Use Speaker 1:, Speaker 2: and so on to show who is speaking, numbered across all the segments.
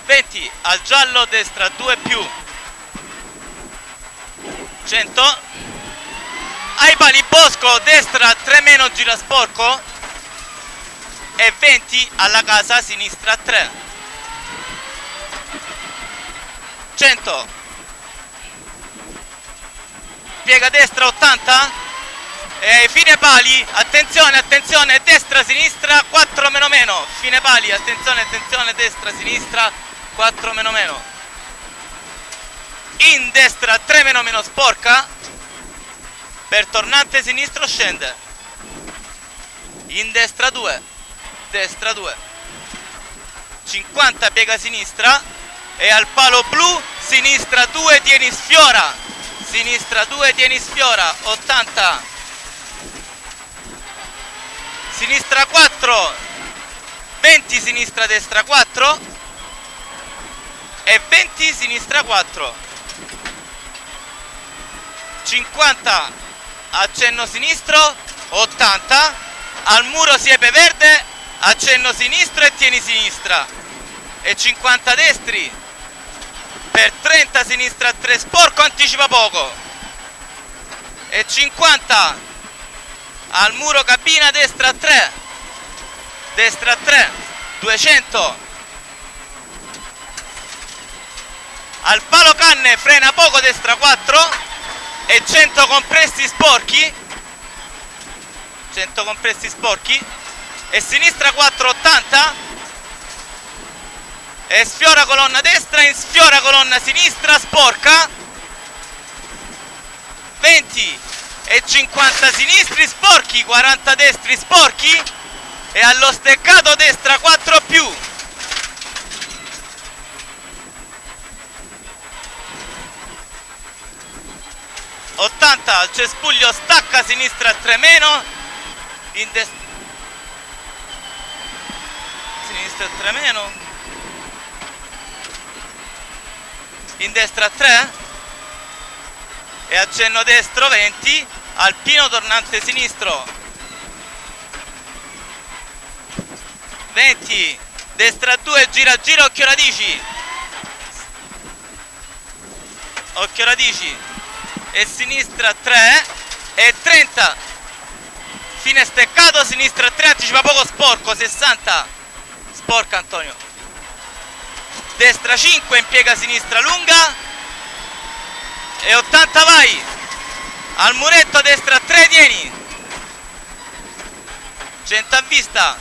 Speaker 1: 20 al giallo, destra 2 più, 100 ai pali bosco, destra 3 meno, gira sporco, e 20 alla casa, sinistra 3, 100 piega destra 80 e fine pali, attenzione, attenzione, destra sinistra 4 meno meno, fine pali, attenzione, attenzione, destra sinistra 4 meno meno, in destra 3 meno meno sporca, per tornante sinistro scende, in destra 2, destra 2, 50 piega sinistra e al palo blu, sinistra 2 tieni sfiora, sinistra 2 tieni sfiora, 80, sinistra 4, 20 sinistra destra 4 e 20 sinistra 4, 50 accenno sinistro, 80 al muro siepe verde, accenno sinistro e tieni sinistra, e 50 destri per 30 sinistra 3 sporco, anticipa poco, e 50 al muro cabina destra 3, destra 3, 200 al palo canne, frena poco, destra 4 e 100 compressi sporchi, 100 compressi sporchi e sinistra 4, 80 e sfiora colonna destra, in sfiora colonna sinistra sporca, 20 e 50 sinistri sporchi, 40 destri sporchi e allo steccato destra 4 più, 80 al cespuglio, stacca sinistra 3 meno, in destra sinistra 3 meno, in destra 3 e accenno destro 20 alpino tornante sinistro, 20 destra 2 gira gira, occhio radici, occhio radici e sinistra 3 e 30 fine steccato, sinistra 3 anticipa poco sporco, 60 sporca Antonio, destra 5 impiega sinistra lunga e 80 vai al muretto, destra 3 tieni, 100 a vista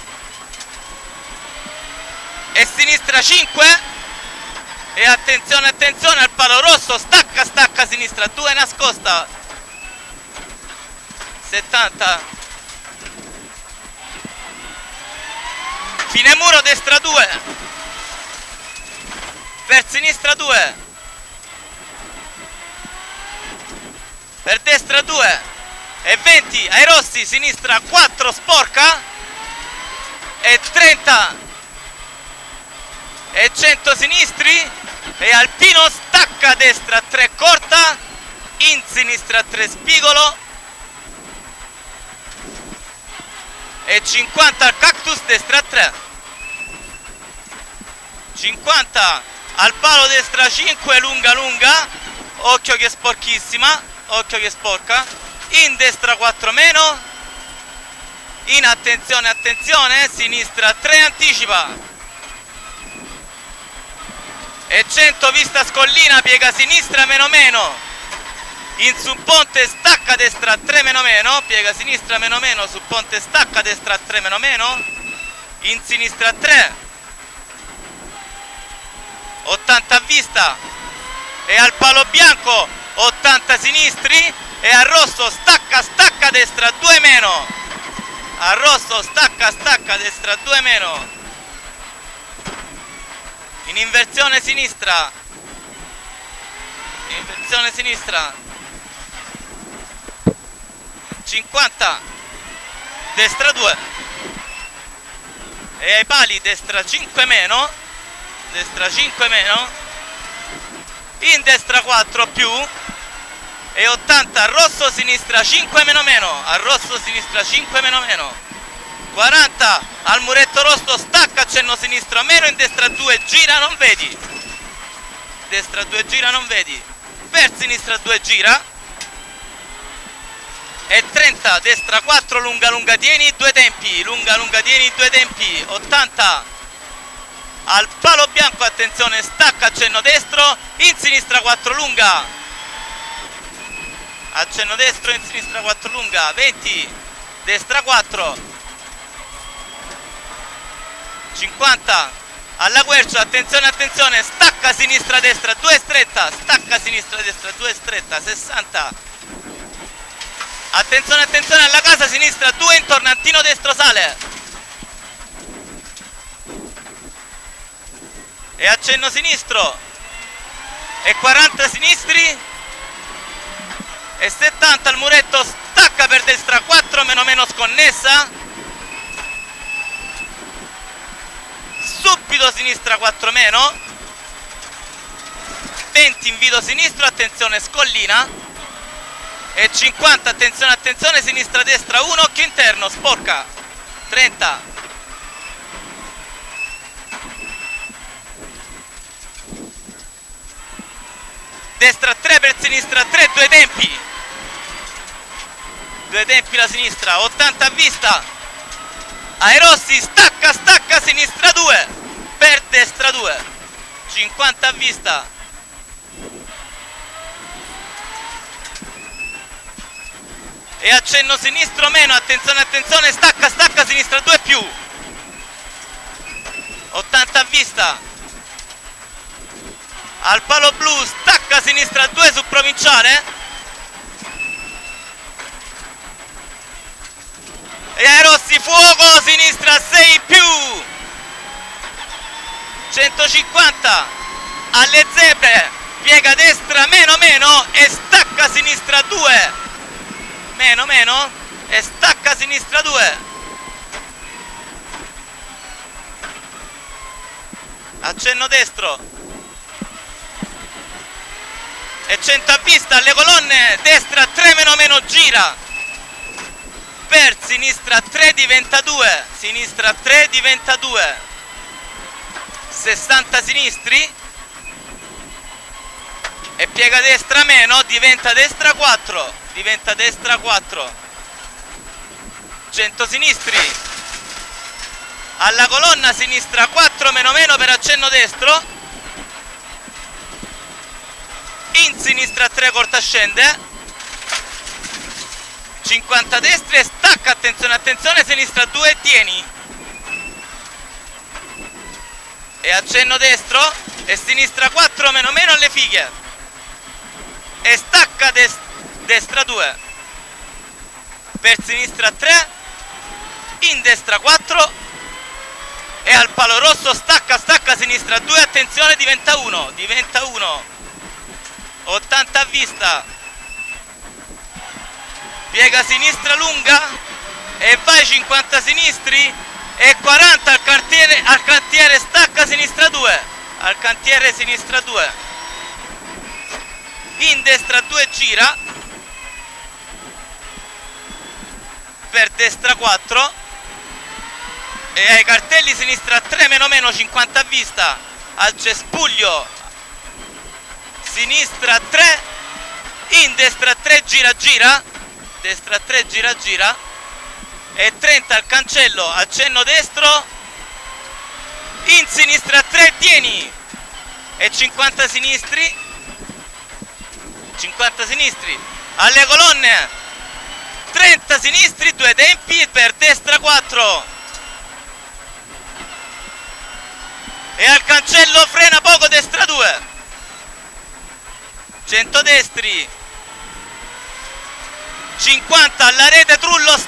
Speaker 1: e sinistra 5 e attenzione attenzione al palo rosso, stacca stacca sinistra 2 nascosta, 70 fine muro, destra 2 per sinistra 2 per destra 2 e 20 ai rossi, sinistra 4 sporca e 30 e 100 sinistri e alpino stacca destra 3 corta, in sinistra 3 spigolo e 50 al cactus destra 3, 50 al palo destra 5 lunga lunga, occhio che è sporchissima, occhio che sporca, in destra 4 meno, in attenzione attenzione, sinistra 3 anticipa e 100 vista scollina, piega sinistra meno meno, in su ponte stacca destra 3 meno meno, piega sinistra meno meno, su ponte stacca destra 3 meno meno, in sinistra 3, 80 a vista e al palo bianco 80 sinistri e al rosso stacca stacca destra 2 meno, al rosso stacca stacca destra 2 meno, in inversione sinistra, in inversione sinistra 50 destra 2 e ai pali destra 5 meno, destra 5 meno, in destra 4 più e 80 al rosso sinistra 5 meno meno, al rosso sinistra 5 meno meno, 40 al muretto rosso, stacca, accenno sinistro a meno, in destra 2, gira, non vedi. Destra 2, gira, non vedi. Per sinistra 2, gira. E 30, destra 4, lunga, lunga, tieni, 2 tempi. Lunga, lunga, tieni, 2 tempi. 80 al palo bianco, attenzione, stacca, accenno destro, in sinistra 4, lunga. Accenno destro, in sinistra 4, lunga. 20, destra 4. 50 alla quercia, attenzione, attenzione, stacca sinistra destra 2 stretta, stacca sinistra destra 2 stretta. 60, attenzione, attenzione alla casa sinistra 2, in tornantino destro sale e accenno sinistro e 40 sinistri e 70 al muretto, stacca per destra 4, meno meno sconnessa, subito sinistra 4 meno, 20 invito sinistro, attenzione scollina e 50, attenzione, attenzione, sinistra destra 1, occhio interno, sporca. 30, destra 3 per sinistra 3, 2 tempi, 2 tempi la sinistra. 80 a vista ai rossi, stacca, stacca, sinistra 2 per destra 2. 50 a vista e accenno sinistro meno, attenzione, attenzione, stacca, stacca, sinistra 2 più. 80 a vista al palo blu, stacca sinistra 2 su provinciale e ai rossi fuoco, sinistra 6 più. 150 alle zebre, piega destra meno meno e stacca sinistra 2 meno meno e stacca sinistra 2. Accenno destro e 100 a vista alle colonne, destra 3 meno meno, gira per sinistra 3, diventa 2, sinistra 3 diventa 2. 60 sinistri e piega destra meno, diventa destra 4, diventa destra 4. 100 sinistri alla colonna, sinistra 4 meno meno per accenno destro, in sinistra 3 corta scende, 50 destri e stacca, attenzione, attenzione, sinistra 2 tieni e accenno destro e sinistra 4 meno meno alle fighe e stacca destra 2 per sinistra 3, in destra 4 e al palo rosso, stacca, stacca, sinistra 2, attenzione, diventa 1, diventa 1. 80 a vista, piega sinistra lunga e vai, 50 sinistri e 40 al cantiere, stacca sinistra 2, al cantiere sinistra 2, in destra 2 gira per destra 4 e ai cartelli sinistra 3 meno meno, 50 a vista al cespuglio, sinistra 3, in destra 3 gira gira, destra 3 gira gira e 30 al cancello, accenno destro, in sinistra 3 tieni e 50 sinistri, 50 sinistri alle colonne, 30 sinistri, 2 tempi per destra 4 e al cancello frena poco, destra 2. 100 destri, 50 alla rete, trullo,